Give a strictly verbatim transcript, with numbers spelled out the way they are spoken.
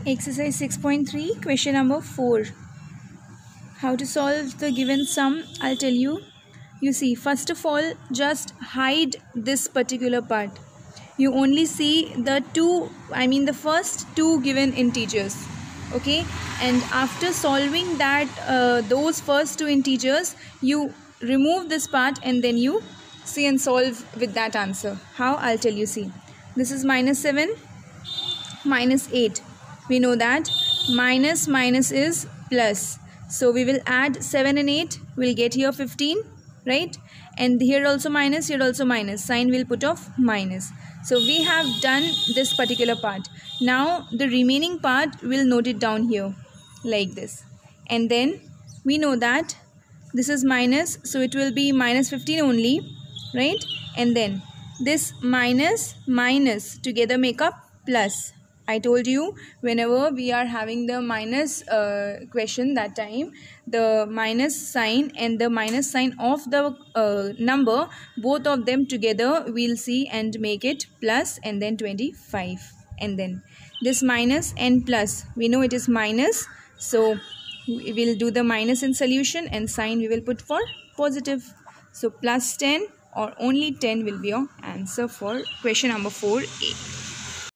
Exercise six point three, question number four. How to solve the given sum, I'll tell you. You see, first of all, just hide this particular part. You only see the two, I mean the first two given integers. Okay, and after solving that, uh, those first two integers, you remove this part and then you see and solve with that answer. How? I'll tell you. See, this is minus seven, minus eight. We know that minus minus is plus. So we will add seven and eight. We'll get here fifteen, right? And here also minus, here also minus. Sign will put off minus. So we have done this particular part. Now the remaining part, we'll note it down here like this. And then we know that this is minus. So it will be minus fifteen only, right? And then this minus minus together make up plus. I told you whenever we are having the minus uh, question, that time the minus sign and the minus sign of the uh, number, both of them together we'll see and make it plus and then twenty-five. And then this minus and plus, we know it is minus, so we will do the minus in solution and sign we will put for positive. So plus ten or only ten will be your answer for question number four A.